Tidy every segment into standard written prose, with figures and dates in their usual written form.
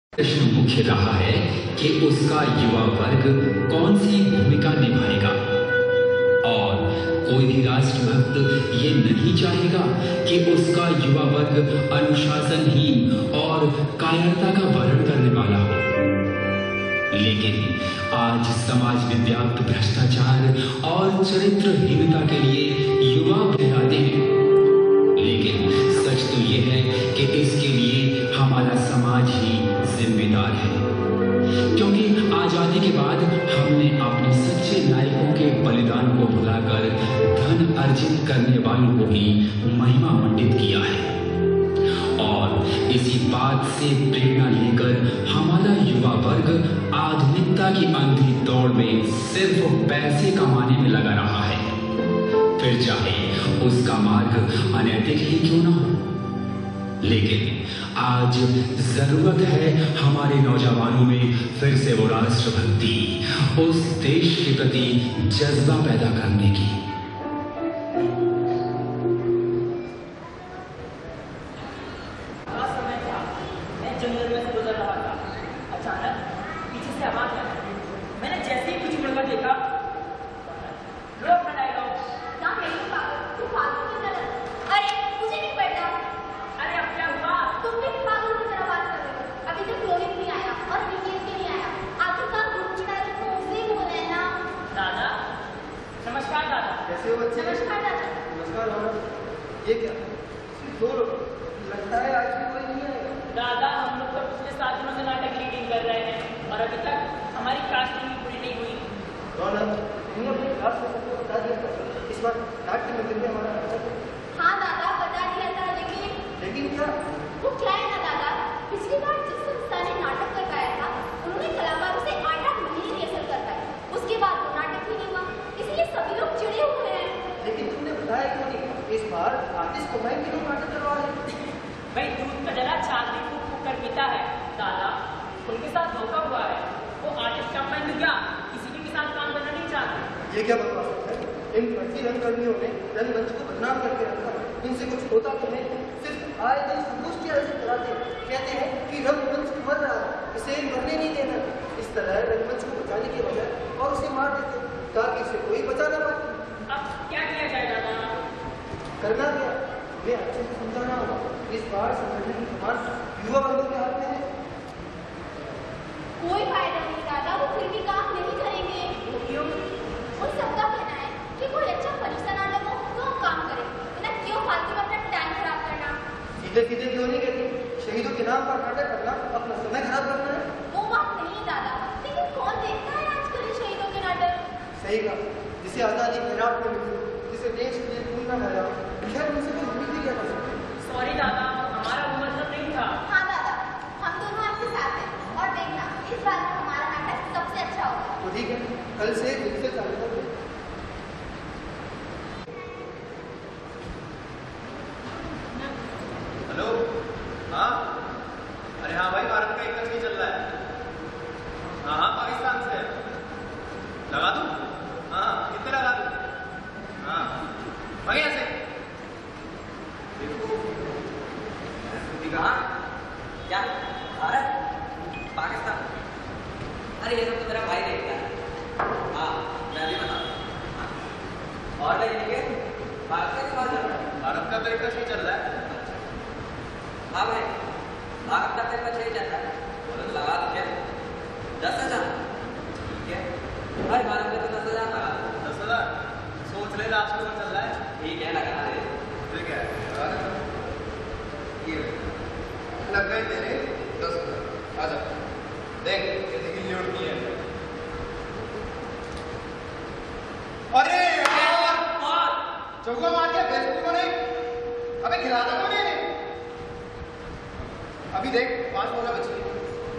प्रश्न मुख्य रहा है कि उसका युवा वर्ग कौन सी भूमिका निभाएगा। और कोई भी राष्ट्रभक्त ये नहीं चाहेगा कि उसका युवा वर्ग अनुशासनहीन और कायरता का वर्ण करने वाला हो। लेकिन आज समाज में व्याप्त भ्रष्टाचार और चरित्रहीनता के लिए युवा बहलाते हैं। लेकिन सच तो ये है कि इसके लिए हमारा समाज ही जिम्मेदार है, क्योंकि आजादी के बाद हमने अपने सच्चे नायकों के बलिदान को भुलाकर धन अर्जित करने वालों को ही महिमा मंडित किया है। और इसी बात से प्रेरणा लेकर हमारा युवा वर्ग आधुनिकता की अंधी दौड़ में सिर्फ पैसे कमाने में लगा रहा है, फिर चाहे उसका मार्ग अनैतिक ही क्यों ना हो। लेकिन आज जरूरत है हमारे नौजवानों में फिर से वो राष्ट्रभक्ति, उस देश के प्रति जज्बा पैदा करने की। समय था, मैं जंगल में से गुजर रहा था। अचानक पीछे से आवाज आई। मैंने जैसे ही पीछे मुड़कर देखा, लो अपना डायलॉग। ना मेरी पागल, तू फालतू की तरह। अरे मुझे नहीं पता। अरे अब क्या हुआ? तुम भी पागल की तरह बात कर रहे हो। अभी तक रोहित नहीं आया और विकेट के नहीं आया। आखिरकार ग्रुप चढ़ाई तो उसे बोले है ना। दादा, नमस्कार दादा। कैसे हो बच्चे? नमस्कार दादा। नमस्कार मामा। ये क्या? सिर्फ 2 लोग। लगता है आज भी कोई नहीं आएगा। दादा, हम लोग तो पिछले 7 दिनों से नाटक की रीडिंग कर रहे हैं और अभी तक हमारी कास्टिंग पूरी नहीं हुई। रौनक, तुमने अपनी क्लास में सबको बता दिया था इस बार नाट्य मंदिर में हमारा नाटक है। हाँ दादा, बता दिया था, लेकिन क्या? वो क्या है ना दादा, पिछली बार जिस संस्था ने नाटक करवाया था उन्होंने कलाकारों से 8 महीने रिहर्सल करवाई। उसके बाद वो नाटक ही नहीं हुआ, इसलिए सभी लोग चिढ़े हुए हैं। लेकिन तुमने बताया क्यों नहीं? इस बार आर्टिस्ट को मैं क्यों नाटक करवा रहे? भाई दूध का जला चांदी फूक फूक कर पीता है दादा। उनके साथ धोखा हुआ है। वो आर्टिस्ट का मन क्या किसी भी के साथ काम करना नहीं चाहते। ये क्या बकवास है? इन फर्जी रंगकर्मियों ने रंगमंच को बदनाम करके रखा। इनसे कुछ होता तो है, सिर्फ आए दिन संतुष्टि ऐसे कराते कहते हैं कि रंगमंच मर रहा है, इसे मरने नहीं देना। इस तरह रंगमंच को बचाने के बजाय और उसे मार देते ताकि इसे कोई बचा ना पाए। अब क्या किया जाए दादा? करना क्या? हमें अच्छे से समझाना होगा। इस बार संगठन की कमान युवा वर्गों के हाथ में है। कोई फायदा नहीं दादा, वो फिर भी काम नहीं करेंगे। वो क्यों? उन सबका कहना है कि कोई अच्छा फरिश्ता नाटक हो तो हम काम करें, ना क्यों फालतू में अपना टाइम खराब करना। सीधे सीधे क्यों नहीं कहती? शहीदों के नाम पर नाटक करना अपना समय खराब करना है। वो बात नहीं दादा, लेकिन कौन देखता है आजकल इन शहीदों के नाटक। सही कहा। जिसे आजादी खैरात में मिली, जिसे देश के लिए खून न बहाया, खैर उनसे तो उम्मीद ही क्या कर सकते? सॉरी दादा, हमारा वो मतलब नहीं था। हाँ दादा, हम दोनों आपके साथ हैं और देखना इस बार हमारा नाटक सबसे अच्छा होगा। तो ठीक है, कल से फिर से चालू कर दो। हेलो, हाँ, अरे हाँ भाई, भारत का एक नहीं चल रहा है। हाँ हाँ, पाकिस्तान से लगा दूँ? हाँ, कितने लगा दूँ? हाँ, भाई ऐसे देखो, कहाँ? क्या? भारत? पाकिस्तान? अरे ये सब तो मेरा भाई देखता है। हाँ, मैं भी बता। और भाई देखे? भारत का क्या चल रहा है? भारत का तो एक नहीं चल रहा है। हाँ भाई, भारत का पेपर सही चल रहा है। तो लगा दो क्या? 10,000? ठीक है भाई, भारत में तो 10,000 लगा दो। 10,000? सोच ले, लास्ट में चल रहा है। ठीक है, लगा दे। ठीक है, ये लग गए तेरे 10,000। आजा, देख कैसे गिल्ली उड़ती है। अरे यार, चौका मार के बेवकूफ को नहीं। अबे खिलाता कौन है? अभी देख 5 बॉल बची है।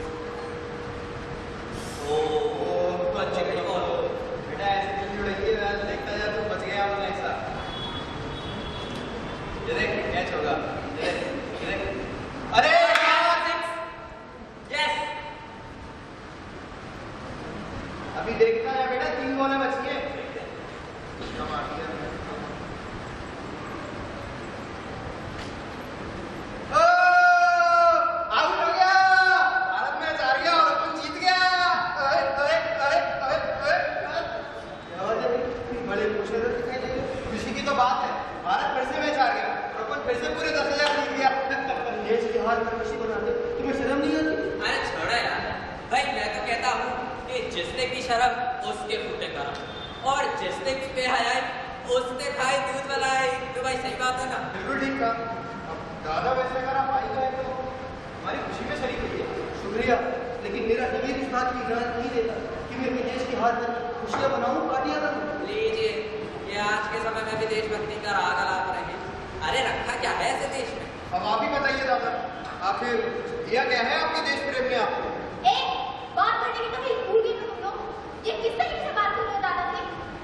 ओ अच्छे के बॉल बेटा, ऐसे गिल्ली उड़ेगी यार, देखता जा तू बच गया और ऐसा। ये देख कैच होगा। ये देख अरे यस, अभी देखता है बेटा, 3 बॉलें बची हैं। आउट हो गया। भारत में भले पोषण दिखाई देंगे। खुशी की तो बात है, भारत फिर से मैच हार गया और अपन फिर से पूरे 10,000 जीत गया। देश के हार पर खुशी मनाते, तुम्हें शर्म नहीं आती? अरे छोड़ो यार भाई, मैं तो कहता हूँ कि जिसने की शर्म उसके फूटे करम, और जिसने की बेहयाई उसने खाई दूध मलाई। तो भाई सही बात है ना? बिल्कुल ठीक कहा। अब दादा वैसे अगर आप आई गए तो हमारी खुशी में शरीक हुई है। शुक्रिया, लेकिन मेरा शरीर इस बात की इजाजत नहीं देता कि मैं अपने देश की हार पर खुशियाँ मनाऊं, पार्टियाँ करूं। लीजिए, ये आज के समय में भी देशभक्ति का राग अलाप रहे। अरे रखा क्या है ऐसे देश में? अब आप ही बताइए दादा, आखिर दिया क्या है आपके देश प्रेम ने आपको? बात करने की तो कहीं भूल गई तुम लोग। ये किस तरीके से बात कर रहे हो दादा से?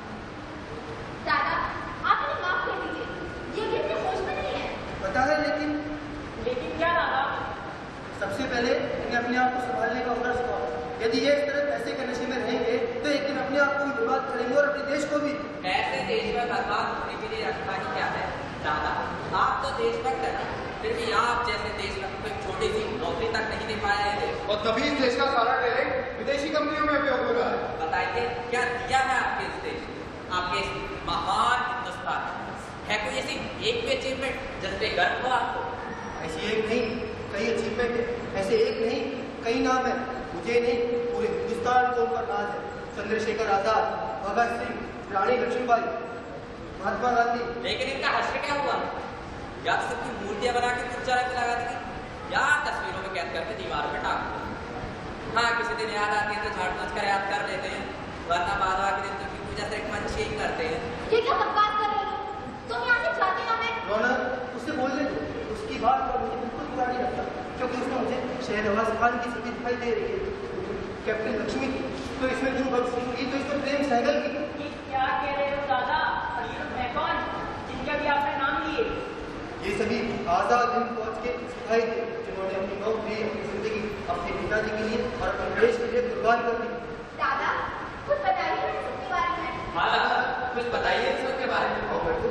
दादा, आप मुझे माफ कर दीजिए, ये भी अपने होश में नहीं है। पता है, लेकिन क्या दादा? सबसे पहले इन्हें अपने आप को संभालने का हुनर सिखाओ। यदि ये इस तरह पैसे के नशे में रहेंगे तो एक दिन अपने आप को भी बर्बाद करेंगे और अपने देश को भी। ऐसे देश में बर्बाद होने के लिए रखा ही क्या है? दादा, आप तो देशभक्त है ना, फिर भी आप जैसे देशभक्त को एक छोटी सी नौकरी तक नहीं दे पाया है देश। और तभी इस देश का सारा टैलेंट विदेशी कंपनियों में उपयोग हो रहा है। बताइए क्या दिया है आपके इस देश, आपके इस महान हिंदुस्तान है? कोई ऐसी एक भी अचीवमेंट जिस पे गर्व हो आपको? ऐसी एक नहीं, कई अचीवमेंट है। ऐसे एक नहीं, कई नाम है। मुझे नहीं, पूरे हिंदुस्तान को उनका नाज है। चंद्रशेखर आजाद, भगत सिंह, रानी लक्ष्मीबाई, महात्मा गांधी। लेकिन इनका हश्र क्या हुआ? या तो सबकी मूर्तियां बना के कुर्चा रख लगा दी, या तस्वीरों में कैद करके दीवार पर टांग दो। हाँ, किसी दिन याद आती है तो झाड़ पोंछ कर याद कर लेते हैं, वरना बाद के दिन तो की पूजा से एक मंच ही करते हैं। ये क्या बकवास कर रहे हो? तुम यहाँ से जाते ना? मैं रौनक, उससे बोल दे। उसकी बात पर मुझे बिल्कुल बुरा नहीं लगता, क्योंकि उसमें मुझे शहनवाज खान की छवि दिखाई दे रही है, कैप्टन लक्ष्मी की। तो इसमें तुम भगत सिंह की, तो इसमें प्रेम सहगल की। ये क्या कह रहे हो दादा? और ये लोग हैं कौन जिनका भी आपने नाम लिए? ये सभी आजाद हिंद फौज के सिपाही थे, जिन्होंने अपनी नौकरी, अपनी जिंदगी अपने पिताजी के लिए और अपने देश के लिए कुर्बान कर दी। दादा, कुछ बताइए ना सबके बारे में। हाँ दादा, कुछ बताइए इन सबके बारे में। और बैठो।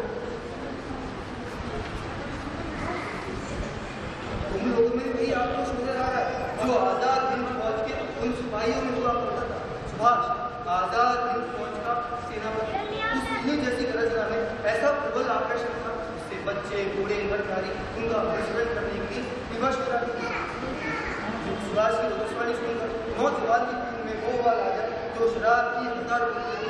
तुम लोगों में वही आक्रोश नजर आ रहा है जो आजाद हिंद फौज के उन सिपाहियों में हुआ करता था। सुभाष, आजाद हिंद फौज का सेनापति, उस सिंह जैसी गरजना में ऐसा प्रबल आकर्षण था, जिससे बच्चे, बूढ़े, नरनारी उनका अनुसरण करने के लिए विवश हो रहे थे। सुभाष की भविष्यवाणी सुनकर नौजवान की दिल में वो वाल आ जाए जो शराब की हजारों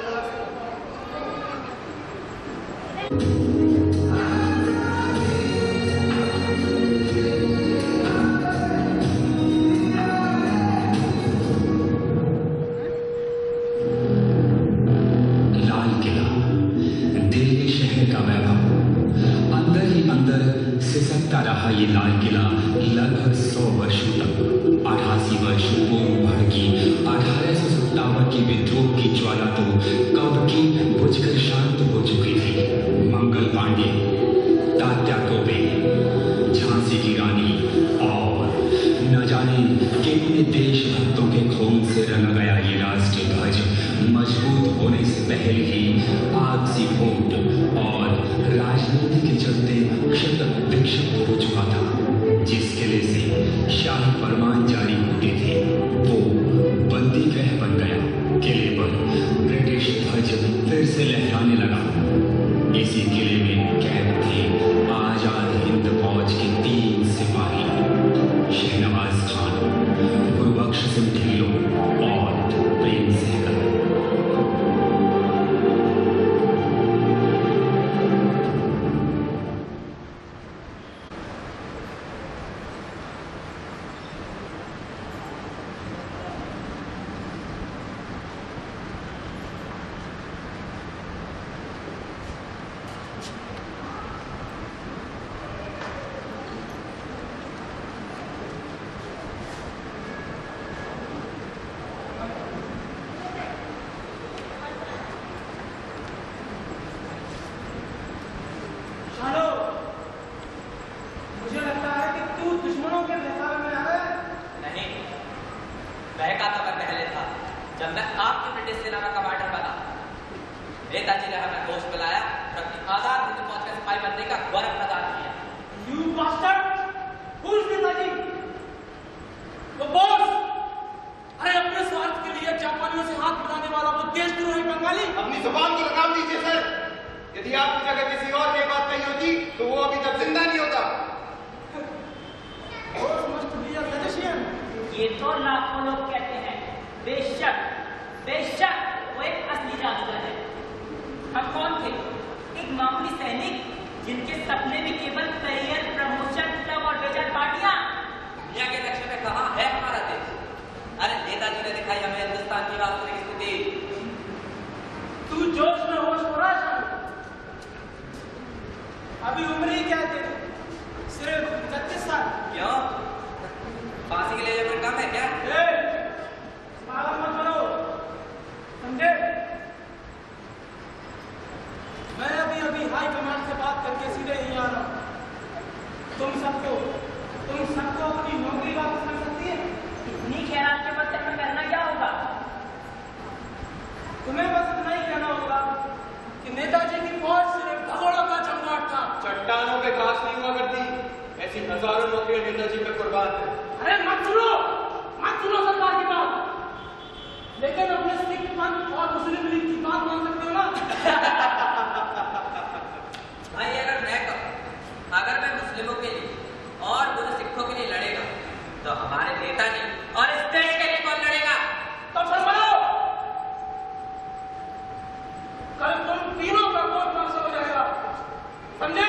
सिसकता रहा ये लाल किला लगभग 100 वर्षों तक। 88 वर्ष पूर्व भड़की 1857 की विद्रोह की ज्वाला तो कब की बुझकर शांत हो चुकी थी। मंगल पांडे, तात्या तोपे, झांसी की रानी और न जाने कितने देशभक्तों के खून से रंगा गया ये राष्ट्रीय ध्वज मजबूत होने से पहले ही आग सी फूट और राजनीति के चलते क्षत विक्षत हो चुका था। जिस किले से शाही फरमान जारी होते थे वो बंदी गृह बन गया। किले पर ब्रिटिश ध्वज फिर से लहराने लगा। इसी किले में कैद थे आजाद हिंद फौज के 3 सिपाही, शहनवाज खान, गुरुबख्श सिंह ढिल्लो और प्रेम सहगल। नेताजी ने हमें होश मिलाया और अपनी आजाद हिंद फौज का सिपाही बनने का गौरव प्रदान किया। You bastard! Who is Netaji? The boss! अरे अपने स्वार्थ के लिए जापानियों से हाथ मिलाने वाला वो देशद्रोही बंगाली। अपनी जुबान को लगाम दीजिए सर। यदि आपकी जगह किसी और की बात नहीं होती तो वो अभी तक जिंदा नहीं होता। ये तो लाखों लोग कहते हैं, बेशक बेशक वो एक असली जादूगर है। हम कौन थे? एक मामूली सैनिक जिनके सपने में केवल करियर, प्रमोशन, क्लब और बेजार पार्टियां। दुनिया के नक्शे में कहाँ है हमारा देश? अरे नेताजी ने दिखाई हमें हिंदुस्तान की वास्तविक स्थिति। तू जोश में होश हो रहा है। अभी उम्र ही क्या तेरी? सिर्फ 31 साल। क्यों? फांसी के लिए उम्र कम है क्या? पागल मत बनो, समझे? मैं अभी हाई कमांड से बात करके सीधे यहीं आ रहा हूँ। तुम सबको अपनी नौकरी वापस मिल सकती है। इतनी खैरात के बदले में करना क्या होगा? तुम्हें बस इतना ही कहना होगा कि नेताजी की फौज सिर्फ भगोड़ों का जमघट था। चट्टानों पे घास नहीं हुआ करती। ऐसी हजारों नौकरियां नेताजी पे कुर्बान है। अरे मत सुनो सरकार की बात। लेकिन अपने सिख पंथ और मुस्लिम लीग की बात मान सकते हो ना? भाई अगर मैं मुस्लिमों के लिए और बुरे सिखों के लिए लड़ेगा तो हमारे नेताजी और इस देश के लिए कौन लड़ेगा? तो फरमाओ, कल तुम तीनों का कोर्ट मार्शल हो जाएगा, समझे?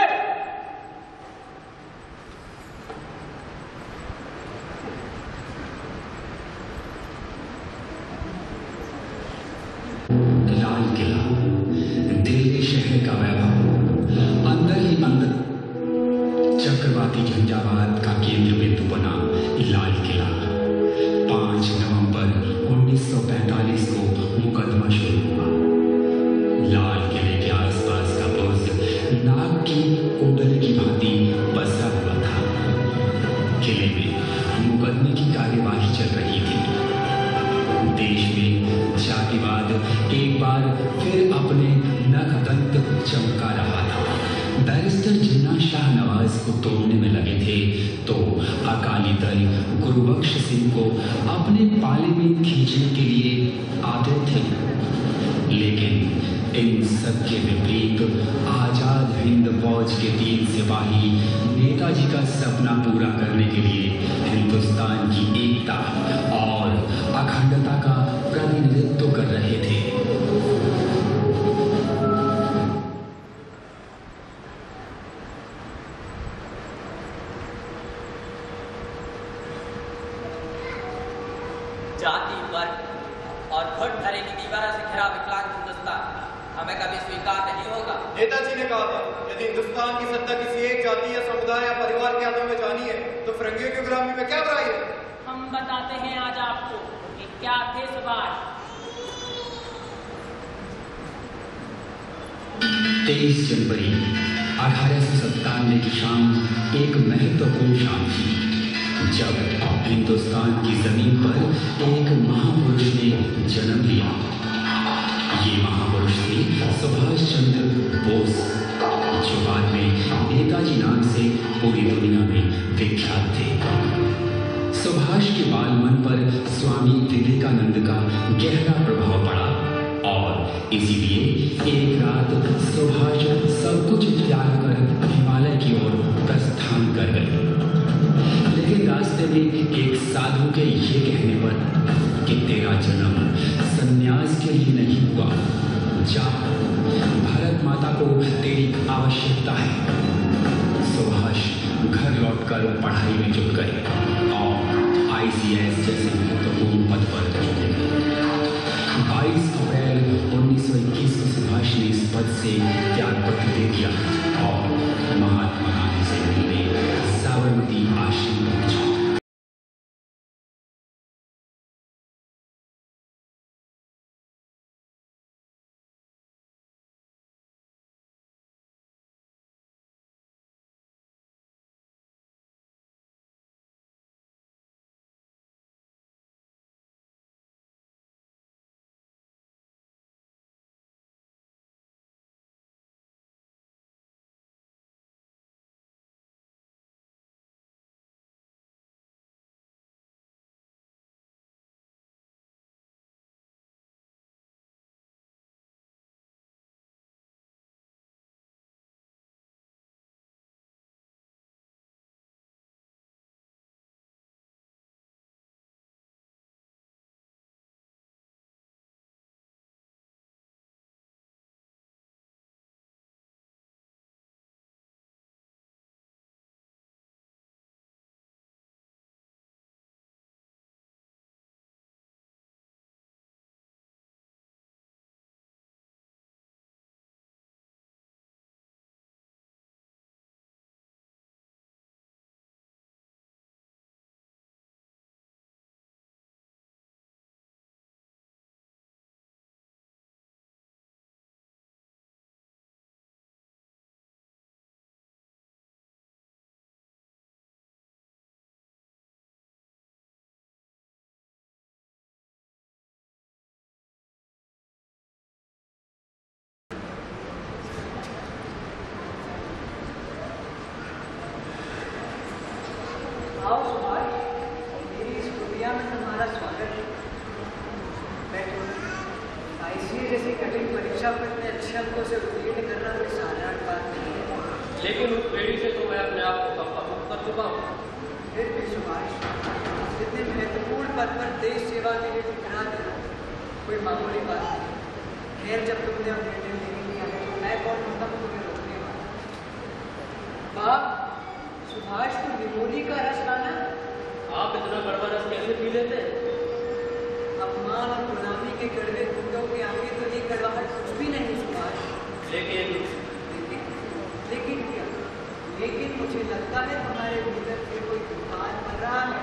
लाल किला, दिल्ली शहर का वैभव, अंदर ही अंदर चक्रवाती झंझावात का केंद्र बिंदु बना लाल किला। 5 नवंबर 1945 को मुकदमा शुरू हुआ। लाल किले के आसपास का बुर्ज नाग की कुंडली की भांति बसा हुआ था। किले में मुकदमे की कार्यवाही चल रही थी। देश में जातिवाद एक बार फिर अपने नखदंत चमका रहा था। बैरिस्टर जिन्ना शाह नवाज को तोड़ने में लगे थे तो अकाली दल गुरुबख्श सिंह को अपने पाले में खींचने के लिए आते थे। लेकिन इन सब के विपरीत आजाद हिंद फौज के 3 सिपाही नेताजी का सपना पूरा करने के लिए हिंदुस्तान की एकता और अखंडता का प्रतिनिधित्व कर रहे थे। जाति, वर्ग और घुटधरे की दीवारों से घिरा विकलांग हिंदुस्तान हमें कभी स्वीकार नहीं होगा। नेताजी ने कहा था, यदि हिंदुस्तान की सत्ता किसी एक जाति या समुदाय या परिवार के हाथों में जानी है तो फिरंगियों की गुलामी में क्या बुराई है? हम बताते हैं आज आपको कि क्या थे सुभाष। 23 जनवरी 1897 की शाम एक महत्वपूर्ण शाम थी, जब हिंदुस्तान की जमीन पर एक महापुरुष ने जन्म लिया। ये महापुरुष थे सुभाष चंद्र बोस, जो बाद में नेताजी नाम से पूरी दुनिया में विख्यात थे। सुभाष के बालमन पर स्वामी विवेकानंद का गहरा प्रभाव पड़ा और इसीलिए एक रात सुभाष सब कुछ त्याग कर हिमालय की ओर प्रस्थान कर गए। लेकिन रास्ते में एक साधु के ये कहने पर कि तेरा जन्म संन्यास के लिए नहीं हुआ, जा, भारत माता को तेरी आवश्यकता है। सुभाष घर लौटकर पढ़ाई में जुट गए और ICS जैसे महत्वपूर्ण पद पर चले गए। 22 अप्रैल 1921 को सुभाष ने इस पद से त्यागपत्र दे दिया और महात्मा गांधी से मिलने साबरमती आश्रम पहुंचा। आओ सुभाष, मेरी इस कुटिया में तुम्हारा स्वागत है। बैठो। आईसीए जैसी कठिन परीक्षा को इतने अच्छे अंकों से उत्तीर्ण करना कोई साधारण बात नहीं है। लेकिन उस बेड़ी से तो मैं अपने आप को कब मुक्त कर चुका हूँ। फिर भी सुभाष, इतने महत्वपूर्ण पद पर देश सेवा के लिए ठुकरा देना कोई मामूली बात नहीं। खैर, जब तुमने अब निर्णय नहीं लिया है तो मैं कौन होता हूँ तुम्हें रोकने वाला। बाप, सुभाष को निमोनी का रस लाना। आप इतना कड़वा रस कैसे पी लेते? अपमान और गुलामी के कड़वे घूंटों के आगे तो ये कड़वाहट कुछ भी नहीं सुभाष। लेकिन क्या? लेकिन मुझे लगता है तुम्हारे भीतर से कोई तूफान बन रहा है।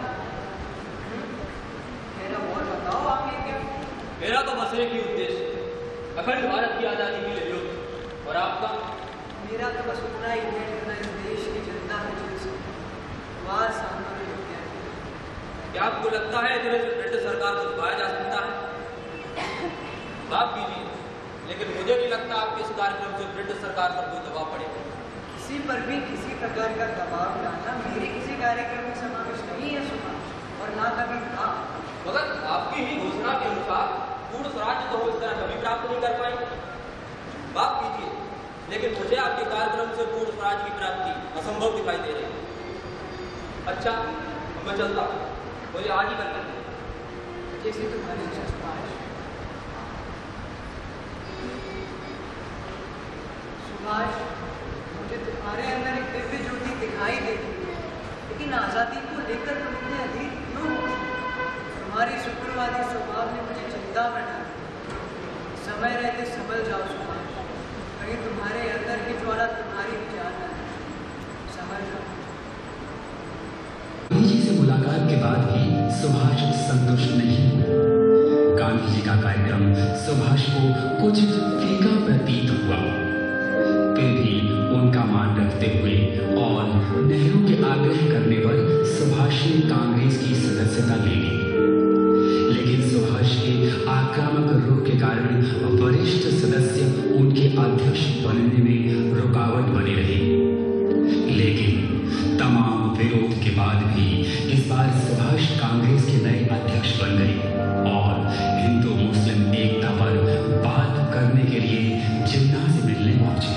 मेरा और बताओ, आगे क्या? मेरा तो बस एक ही उद्देश्य है, अखंड भारत की आजादी के लिए युद्ध। और आपका? मेरा तो बस उतना ही है जितना इस देश की जनता है जिनसे वास आंदोलन किया है। क्या आपको लगता है इतने से ब्रिटिश सरकार को दबाया जा सकता है? माफ कीजिए, लेकिन मुझे नहीं लगता आपके इस कार्यक्रम से ब्रिटिश सरकार पर कोई दबाव पड़ेगा। किसी पर भी किसी प्रकार का दबाव डालना मेरे किसी कार्यक्रम में समावेश नहीं है सुभाष, और ना कभी था। मगर आपकी ही घोषणा के अनुसार पूर्ण स्वराज्य तो इस तरह कभी प्राप्त नहीं कर पाएंगे। माफ कीजिए, लेकिन मुझे आपके कार्यक्रम से पूर्ण स्वराज्य की प्राप्ति असंभव दिखाई दे रही है। अच्छा, मैं चलता हूँ, मुझे आज ही करना है। जैसे तुम्हारी इच्छा सुभाष। सुभाष, मुझे तुम्हारे अंदर एक दिव्य ज्योति दिखाई देती है, लेकिन आज़ादी को लेकर तुम इतने अधीर क्यों हो? तुम्हारी शुक्रवादी स्वभाव ने मुझे चिंता में डाला। समय रहते संभल जाओ सुभाष, कहीं तुम्हारे अंदर की ज्वाला तुम्हारी विचार न है। समझ जाओ। गांधी जी से मुलाकात के बाद भी सुभाष संतुष्ट नहीं हुए। गांधी जी का कार्यक्रम सुभाष को कुछ फीका प्रतीत हुआ। फिर भी उनका मान रखते हुए और नेहरू के आग्रह करने पर सुभाष ने कांग्रेस की सदस्यता ले ली। लेकिन सुभाष के आक्रामक रुख के कारण वरिष्ठ सदस्य उनके अध्यक्ष बनने में रुकावट बने रहे। लेकिन तमाम विरोध के बाद भी इस बार सुभाष कांग्रेस के नए अध्यक्ष बन गए और हिंदू मुस्लिम एकता पर बात करने के लिए जिन्ना से मिलने पहुंचे।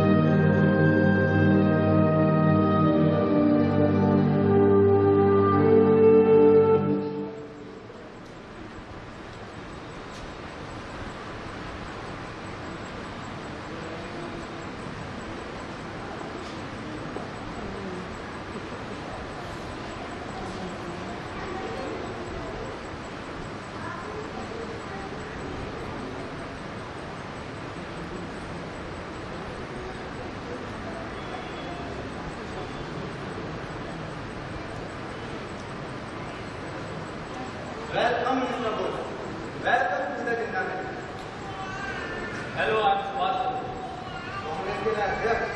Welcome mister Bose, welcome to the dinner. Hello, आप स्वागत। कांग्रेस के अध्यक्ष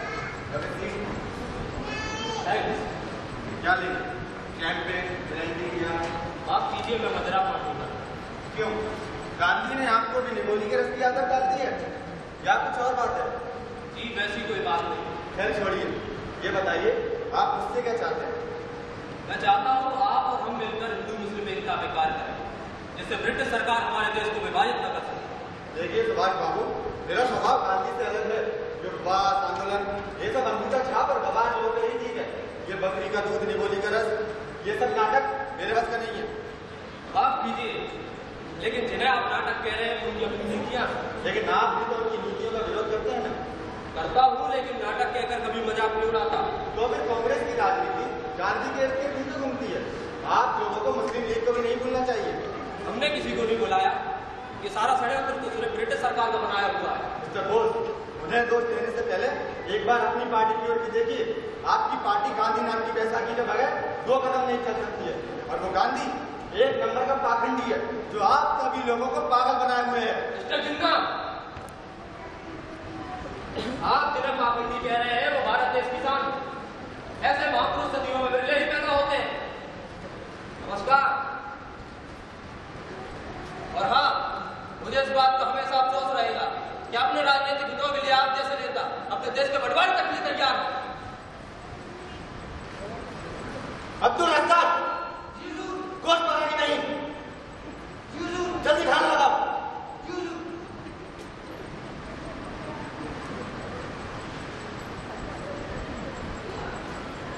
थैंक्स। क्या लेंगे? कैंपेन, ब्रांडी या? माफ कीजिए, मैं मदरा पार्टी। क्यों? गांधी ने आपको भी निमोनी के रस की आदत डाल दी है या कुछ और बात है? जी, वैसी कोई बात नहीं। खैर छोड़िए, ये बताइए आप मुझसे क्या चाहते हैं? मैं चाहता हूँ आप और हम मिलकर हिंदू मुस्लिम एकता पे कार्य करें, जिससे ब्रिटिश सरकार हमारे देश को विभाजित न कर सके। देखिए सुभाष बाबू, मेरा स्वभाव गांधी से अलग है। जो उपवास आंदोलन ये सब अंगूठा छाप और गवाह लोगों के ही ठीक है। ये बकरी का दूध, निमोनी का रस, ये सब नाटक मेरे बस का नहीं है। माफ कीजिए, लेकिन जिन्हें आप नाटक कह रहे हैं उनकी अपनी नीतियाँ। लेकिन आप भी तो उनकी नीतियों का विरोध करते हैं ना? करता हूँ, लेकिन नाटक कहकर कभी मजाक नहीं उड़ाता। तो फिर कांग्रेस की राजनीति गांधी के इसके पीछे घूमती है। आप लोगों को मुस्लिम लीग को भी नहीं भूलना चाहिए। हमने किसी को नहीं बुलाया, ये सारा षड्यंत्र तो सिर्फ ब्रिटिश सरकार का बनाया हुआ है। मिस्टर बोस, उन्हें दोष देने से पहले एक बार अपनी पार्टी की ओर भी देखिए। आपकी पार्टी गांधी नाम की बैसाखी के बगैर 2 कदम नहीं चल सकती है, और वो गांधी एक नंबर का पाखंडी है जो आप सभी लोगों को पागल बनाए हुए है। मिस्टर जिन्ना, आप जिन्हें पाखंडी कह रहे हैं वो भारत देश की शान। ऐसे महापुरुष सदियों में बिरले ही पैदा होते हैं। नमस्कार। और हाँ, मुझे इस बात का हमेशा अफसोस रहेगा कि अपने राजनीतिक हितों के लिए आप जैसे नेता अपने देश के बंटवारे तक के लिए तैयार हैं। अब्दुल रज़्ज़ाक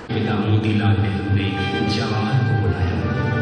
पिता मोतीलाल नेहरू ने जवाहर को बुलाया।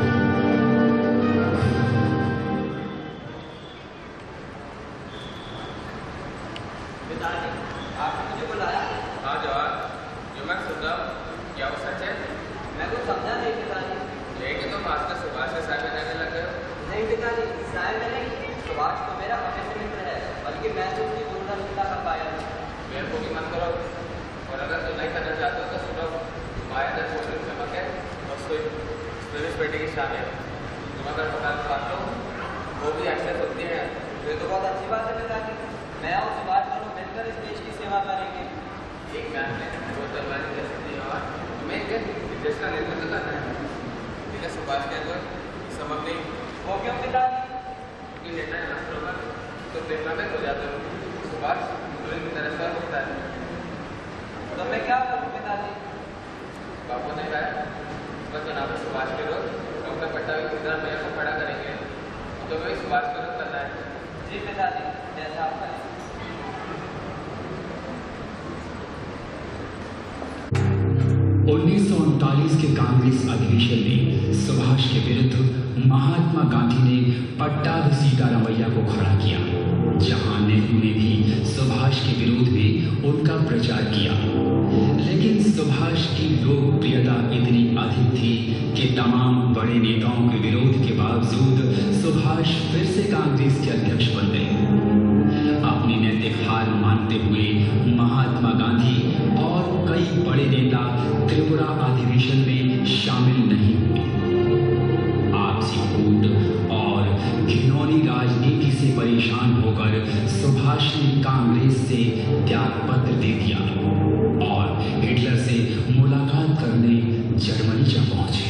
पिताजी, आपने मुझे बुलाया? हाँ जवाहर, जो मैं सुन रहा हूँ क्या वो सच है? मैं कुछ समझा नहीं पिताजी। यही कि तुम आजकल सुभाष से साहब रहने लग गए हो? नहीं पिताजी, साहब में नहीं। सुभाष तो मेरा हमेशा मित्र है, बल्कि मैं तो उसकी दूरदर्शिता कर पाया हूँ। बेवकूफ़ी मत करो, और अगर तुम नहीं करना चाहते हो तो सुनो, माया दर छोटे चमक है और सुरेश बेटे की शादी है। तुम अगर पता पाते हो वो भी अक्सर होती है। ये तो बहुत अच्छी बात है पिताजी। मैं और सुभाष दोनों मिलकर इस देश की सेवा करेंगे। एक मैम ने वो तलवारी दे सकती है और तुम्हें देश का नेतृत्व करना है। लेकिन सुभाष के अंदर समझ नहीं। वो क्यों पिताजी? क्योंकि नेता है राष्ट्रों का तो प्रेरणा में हो जाते हो। सुभाष तुरंत की तरह से होता है। तो मैं क्या करूँ पिताजी? बापू ने कहा बस चुनाव में सुभाष के रोज डॉक्टर पट्टाभी इंदिरा मैया को खड़ा करेंगे तो वही सुभाष का रोज करना है। जी पिताजी, जैसा आप करें। 1939 के कांग्रेस अधिवेशन में सुभाष के विरुद्ध महात्मा गांधी ने पट्टाभिसीटा रवैया को खड़ा किया, जहां नेहरू ने भी सुभाष के विरोध में उनका प्रचार किया। लेकिन सुभाष की लोकप्रियता इतनी अधिक थी कि तमाम बड़े नेताओं के विरोध के बावजूद सुभाष फिर से कांग्रेस के अध्यक्ष बन गए। अपनी नैतिक हार मानते हुए महात्मा गांधी और कई बड़े नेता त्रिपुरा अधिवेशन में शामिल नहीं हुए। आपसी फूट और घिनौनी राजनीति से परेशान होकर सुभाष ने कांग्रेस से त्याग पत्र दे दिया और हिटलर से मुलाकात करने जर्मनी जा पहुंचे।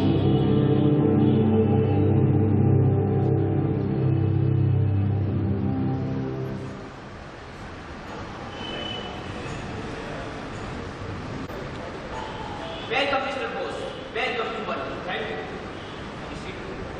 Welcome, Mr. Bose. Welcome to Berlin. Thank you. Have a seat.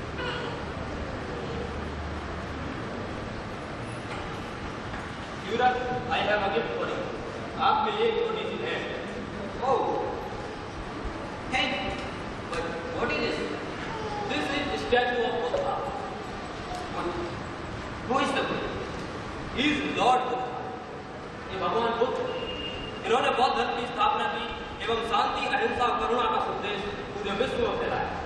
Führer, I have a gift for you. आप में ये छोटी सी है। Oh, thank you. But what is this? This is the statue of Buddha. What? Who is the Buddha? He is Lord Buddha. ये भगवान बुद्ध इन्होंने बौद्ध धर्म की स्थापना की एवं शांति, अहिंसा और करुणा का संदेश पूरे विश्व में फैलाया।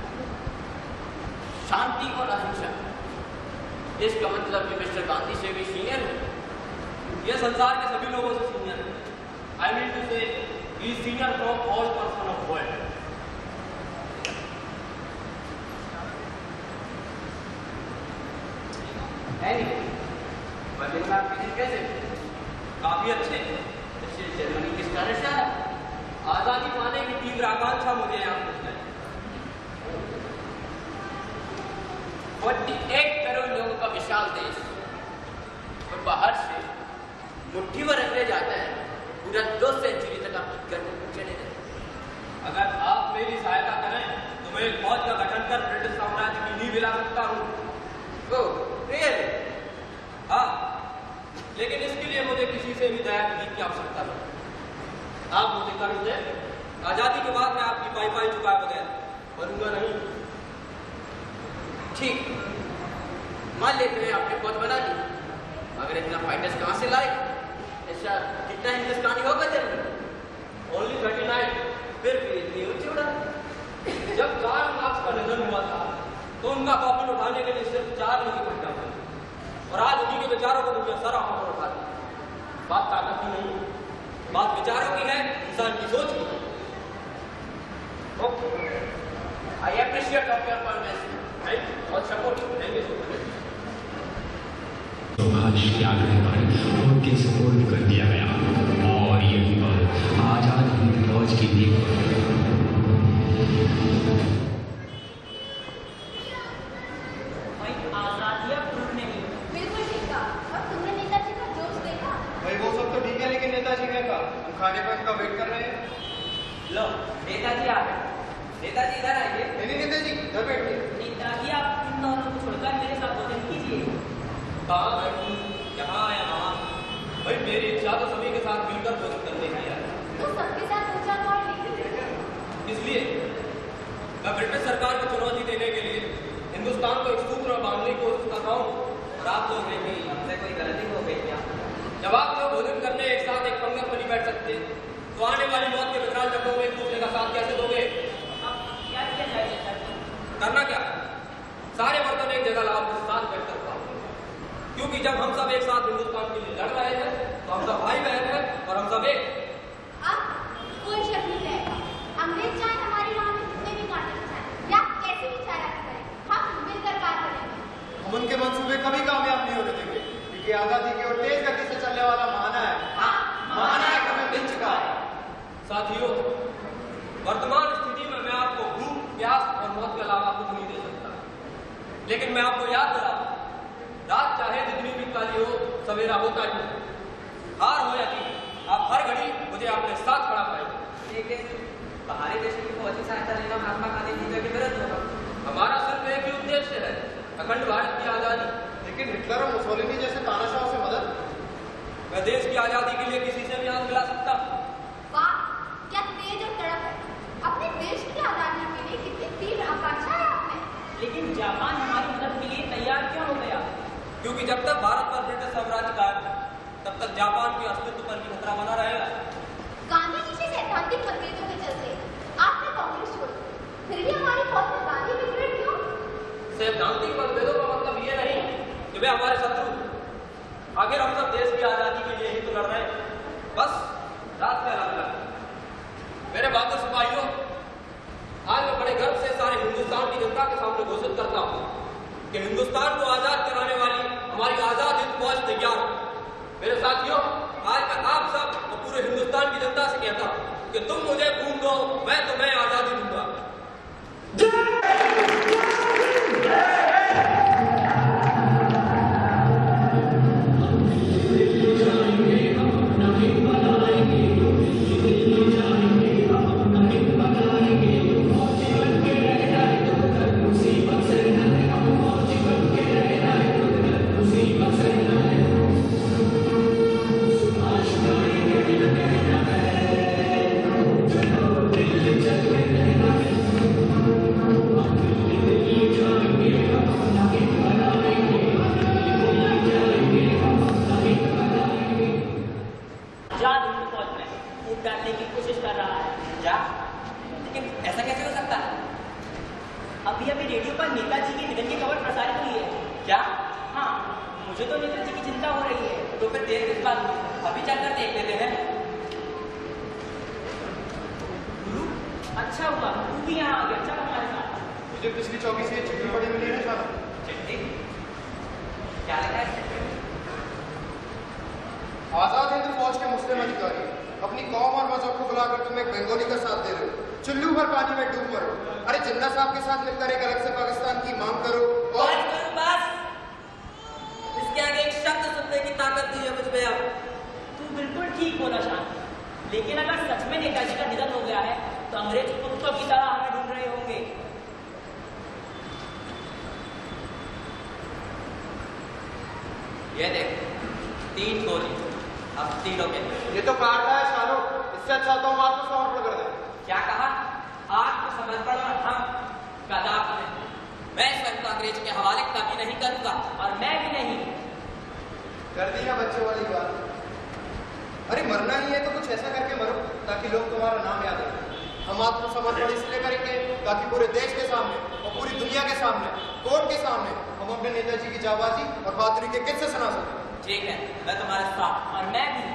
शांति और अहिंसा। इसका मतलब कि मिस्टर गांधी से भी सीनियर है। यह संसार के सभी लोगों से सीनियर है। I mean to say, he is senior from all person of world. Anyway, Berlin में आपके दिन कैसे? काफी अच्छे। इससे जर्मनी किस तरह से आया? आजादी पाने की तीव्र आकांक्षा मुझे यहाँ पहुंचाई। 48 करोड़ लोगों का विशाल देश और बाहर से मुट्ठी भर अंग्रेज आता है। पूरा 2 सेंचुरी तक आप गर्मी में चले गए। अगर आप मेरी सहायता करें तो मैं एक फौज का गठन कर ब्रिटिश साम्राज्य की नींव हिला सकता हूँ। Oh, really? हाँ, लेकिन इसके लिए मुझे किसी से भी दया की आवश्यकता है। आप मुझे कर्ज दें। आजादी के बाद मैं आपकी पाई चुकाए बगैर बनूंगा नहीं। ठीक, मान लेते हैं आपने फौज बना ली, मगर इतना फाइटर्स कहाँ से लाए? ऐसा कितना हिंदुस्तानी होगा जर्मनी? ओनली 39। फिर भी इतनी ऊंची उड़ा। जब कार्ल मार्क्स का निधन हुआ था तो उनका कॉफिन उठाने के लिए सिर्फ 4 लोग इकट्ठा हुए और आज उन्हीं के विचारों को दुनिया सराहना पर उठाती है। बात ताकत की नहीं, बात विचारों की है, इंसान की सोच की है। Okay, I appreciate of your performance और support. Thank you so much. Subhash के आग्रह पर उनके सुपुर्द कर दिया गया और यही पर आजाद हिंद फौज की नींव भाई आजादी अब दूर नहीं। बिल्कुल ठीक कहा। और तुमने नेताजी का जोश देखा? भाई वो सब तो ठीक है, लेकिन नेताजी ने कहा हम खाने पर उनका वेट कर रहे हैं। लो, नेताजी आ गए। नेताजी इधर आइए। नहीं नेताजी, घर बैठिए। नेताजी आप इन दोनों को छोड़कर मेरे साथ भोजन कीजिए। कहाँ बैठूं, यहाँ या वहाँ? भाई मेरी इच्छा तो सभी के साथ मिलकर भोजन करने की है। तो सबके साथ पूछा और लीजिए। मैं ब्रिटिश सरकार को चुनौती देने के लिए हिंदुस्तान को एक सूत्र में बांधने की कोशिश कर रहा हूँ और आप लोग हैं कि हमसे कोई गलती हो गई क्या? जब आप लोग भोजन करने एक साथ एक पंगत में नहीं बैठ सकते तो आने वाली मौत के विकराल चक्रों में एक दूसरे का साथ कैसे दोगे? क्या किया जाए? करना क्या? सारे बर्तन एक जगह लाओ, साथ बैठकर खाओ। क्योंकि जब हम सब एक साथ हिंदुस्तान के लिए लड़ रहे हैं तो हम सब भाई बहन हैं और हम सब एक। अब कोई शक नहीं रहेगा। अंग्रेज चाहे हमारी राह में कितने भी कांटे बिछाएं या कैसी भी चारा करें, हम मिलकर कार्य करेंगे। हम उनके मंसूबे कभी कामयाब नहीं होने देंगे क्योंकि आजादी की ओर तेज गति से चलने वाला महाना है। महाना है हमें मिल चुका है। साथियों, वर्तमान स्थिति में मैं आपको भूख, प्यास और मौत के अलावा कुछ नहीं दे सकता, लेकिन मैं आपको याद दिला, रात चाहे जितनी भी काली हो, सवेरा होता ही है। हार हो या जीत, आप हर घड़ी मुझे अपने साथ खड़ा पाएंगे। लेकिन बाहरी देशों की फौजी सहायता लेना महात्मा गांधी जी के विरुद्ध होगा। हमारा सिर्फ एक ही उद्देश्य है, अखंड भारत की आजादी। लेकिन हिटलर और मुसोलिनी जैसे तानाशाहों से मदद? मैं देश की आजादी के लिए किसी से भी आग मिला सकता। वाह, क्या तेज और तड़प है। अपने देश की आजादी के लिए कितनी तीव्र आकांक्षा है आप में। लेकिन जापान हमारी मदद के लिए तैयार क्यों हो गया? क्योंकि जब तक भारत पर ब्रिटिश साम्राज्य कायम है, तब तक जापान के अस्तित्व पर भी खतरा बना रहेगा। गांधी जी से सैद्धांतिक मतभेदों के चलते आपने कांग्रेस छोड़ी, फिर भी हमारी फौज में गांधी विग्रह क्यों? सैद्धांतिक मतभेदों का मतलब ये नहीं कि वे हमारे शत्रु। आखिर हम सब देश की आजादी के लिए ही तो लड़ रहे हैं, बस रात का अलग। मेरे बहादुर सिपाहियों, आज मैं बड़े गर्व से सारे हिंदुस्तान की जनता के सामने घोषित करता हूँ कि हिंदुस्तान को आजाद कराने वाली हमारी आजाद हिंद फौज तैयार है। मेरे साथियों, आज मैं आप सब और पूरे हिंदुस्तान की जनता से कहता हूँ कि तुम मुझे खून दो, मैं तुम्हें आजादी दूंगा। डालने की कोशिश कर रहा है। क्या? लेकिन ऐसा कैसे हो सकता है? अभी रेडियो पर नेताजी के निधन की खबर प्रसारित हुई है। क्या? हाँ, मुझे तो नेताजी की चिंता हो रही है। तो फिर देर किस बात? अभी चलकर देख लेते हैं। अच्छा हुआ तू भी यहाँ आ गया, चल हमारे साथ। मुझे पिछली 24 से चिट्ठी पड़ी मिली है साहब। चिट्ठी? क्या लिखा है? आजाद हिंद फौज के मुस्लिम अधिकारी अपनी कौम और मजहब को बुलाकर तुम एक बंगाली का साथ दे रहे हो। चुल्लू भर पानी में डूब मरो। अरे जिन्ना साहब के साथ मिलकर एक अलग से पाकिस्तान की मांग करो और बस इसके आगे एक शब्द सुनने की ताकत नहीं है मुझ में अब। तू बिल्कुल ठीक बोला शान, लेकिन अगर सच में नेताजी का निधन हो गया है तो अंग्रेज कुत्तों की तरह हमें ढूंढ रहे होंगे। ये देख, 3 गोली, अब तीनों के। ये तो काटता है शानो, इससे अच्छा तो हम आत्मसमर्पण कर दें। क्या कहा? आत्मसमर्पण और हम कदापि नहीं। मैं इस वक्त अंग्रेज के हवाले कभी नहीं करूंगा। और मैं भी नहीं। कर दी ना बच्चों वाली बात। अरे मरना ही है तो कुछ ऐसा करके मरो ताकि लोग तुम्हारा नाम याद रखें। हम आत्मसमर्पण इसलिए करेंगे ताकि पूरे देश के सामने और पूरी दुनिया के सामने, कोर्ट के सामने हम अपने नेताजी की जाबाजी और बहादुरी के किस्से सुना सकें। ठीक है, मैं तुम्हारे साथ। और मैं भी।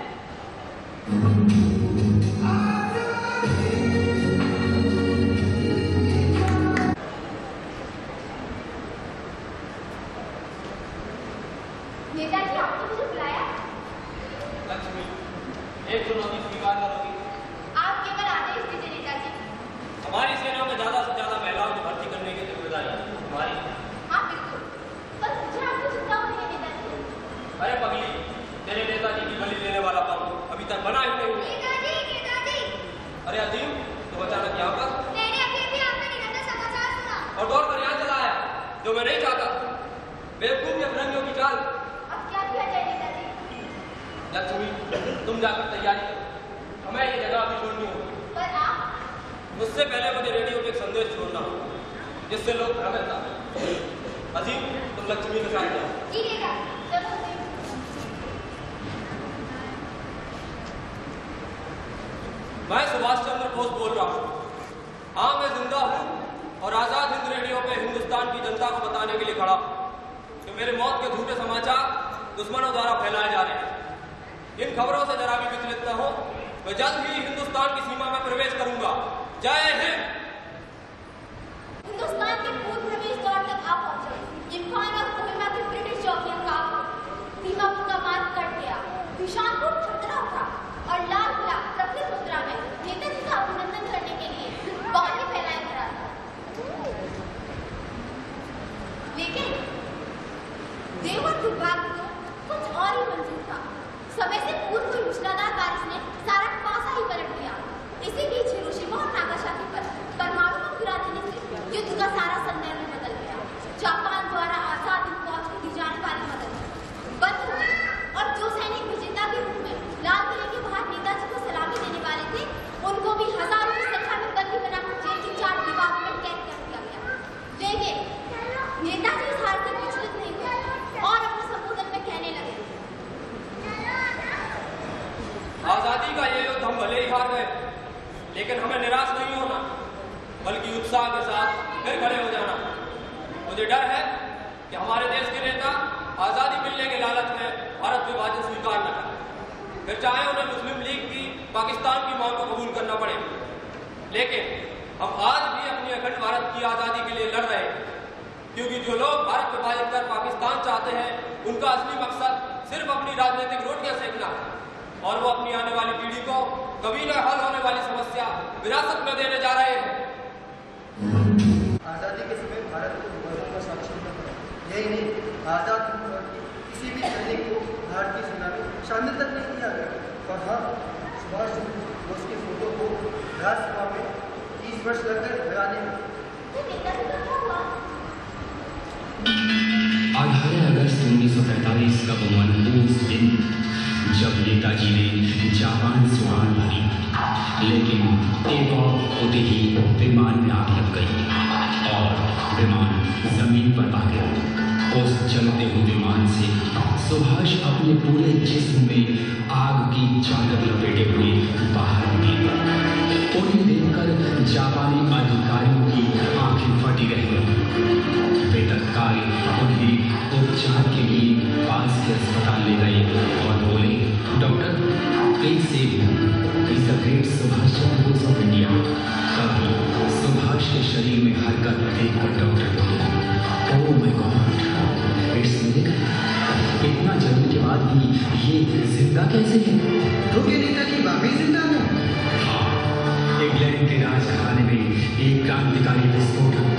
नेताजी, आपने मुझे बुलाया? लक्ष्मी, एक चुनौती स्वीकार करोगी? आप केवल आदेश दीजिए नेताजी। हमारी सेना में ज्यादा से ज्यादा महिलाओं को भर्ती करने की जिम्मेदारी हमारी। हाँ बिल्कुल, पर मुझे आपकी चिंता हो रही है नेताजी। अरे पगली, तेरे नेताजी की बलि लेने वाला बम अभी तक बना ही नहीं। नेताजी, नेताजी। अरे अजीम, तो अचानक यहाँ पर? मैंने अभी आपका निधन का समाचार सुना और दौड़ कर यहाँ चला आया, जो मैं नहीं चाहता। बेवकूफ या भ्रमियों की चाल। अब क्या किया जाए नेताजी? लक्ष्मी, तुम जाकर तैयारी करो, हमें ये जगह अभी छोड़नी होगी। पर आप? उससे पहले मुझे रेडियो पे एक संदेश छोड़ना जिससे लोग भ्रमित हैं। अजीम, तुम लक्ष्मी के साथ जाओ। ठीक है, चलो। मैं सुभाष चंद्र बोस बोल रहा हूँ। हाँ, मैं जिंदा हूँ और आजाद हिंद रेडियो पे हिंदुस्तान की जनता को बताने के लिए खड़ा कि मेरे मौत के झूठे समाचार दुश्मनों द्वारा फैलाए जा रहे हैं। इन खबरों से जरा भी विचलित न हो, मैं जल्द ही हिंदुस्तान की सीमा में प्रवेश करूंगा। जय हिंद। हिंदुस्तान के पूर्व प्रवेश द्वार तक आ पहुंचे। इम्फाल और कोहिमा के ब्रिटिश चौकियों का सीमा का मार्ग कट गया। विशालपुर खतरा उठा और लाल किला प्रफुल्लित मुद्रा में नेताजी का अभिनंदन करने के लिए बहाने फैलाए खड़ा था। लेकिन देवर दुर्भाग्य को कुछ और ही मंजूर था। समय से पूर्व कोई मूसलाधार बारिश ने सारा पासा ही पलट दिया। इसी बीच हिरोशिमा और नागासाकी पर परमाणु बम गिरा देने से युद्ध का सारा संदर्भ बदल गया। जापान द्वारा आजाद हिंद फौज को दी जाने वाली मदद बंद हो गई और जो सैनिक विजेता के रूप में लाल किले के बाहर नेताजी को सलामी देने वाले थे, उनको भी हजारों की संख्या में बंदी बनाकर जेल की 4 दीवारों में कैद कर दिया गया। लेकिन नेताजी इस हार से विचलित नहीं हुए और अपने संबोधन में कहने लगे, आजादी का ये युद्ध हम भले ही हार गए, लेकिन हमें निराश नहीं होना, बल्कि उत्साह के साथ फिर खड़े हो जाना। मुझे डर है कि हमारे देश के नेता आजादी मिलने के लालच में भारत विभाजन स्वीकार न करें, फिर चाहे उन्हें मुस्लिम लीग की पाकिस्तान की मांग को कबूल करना पड़े। लेकिन हम आज भी अपनी अखंड भारत की आजादी के लिए लड़ रहे हैं, क्योंकि जो लोग भारत विभाजन कर पाकिस्तान चाहते हैं, उनका असली मकसद सिर्फ अपनी राजनीतिक रोटियां सेकना है और वो अपनी आने वाली पीढ़ी को कभी न हल होने वाली समस्या विरासत में देने जा रहे हैं। आजादी के समय भारत को विभाजन का साक्षी होना पड़ा। यही नहीं, आजाद हिंद फौज के किसी भी सैनिक को भारतीय सेना में शामिल तक नहीं किया गया। और हाँ, सुभाष चंद्र बोस के फोटो को राज्यसभा में 30 वर्ष लग गए लगाने में। 18 अगस्त 1945 का वो मनहूस दिन जब नेताजी ने जापान से उड़ान भरी, लेकिन टेक ऑफ होते ही विमान में आग लग गई और विमान जमीन पर आ गया। उस जलते हुए विमान से सुभाष अपने पूरे जिस्म में आग की चादर लपेटे हुए बाहर निकले। उन्हें देखकर जापानी अधिकारियों की आंखें फटी रह गईं। वे तत्काल उन्हें उपचार के लिए पास के अस्पताल ले गए और बोले, doctor, please save is the great Subhash Chandra Bose of India. तभी सुभाष के शरीर में हरकत देखकर डॉक्टर बोले, oh my God, it's miracle. इतना जलने के बाद भी ये जिंदा कैसे है? तो क्या नेताजी वाकई जिंदा है? हाँ, इंग्लैंड के राजघराने में एक क्रांतिकारी विस्फोट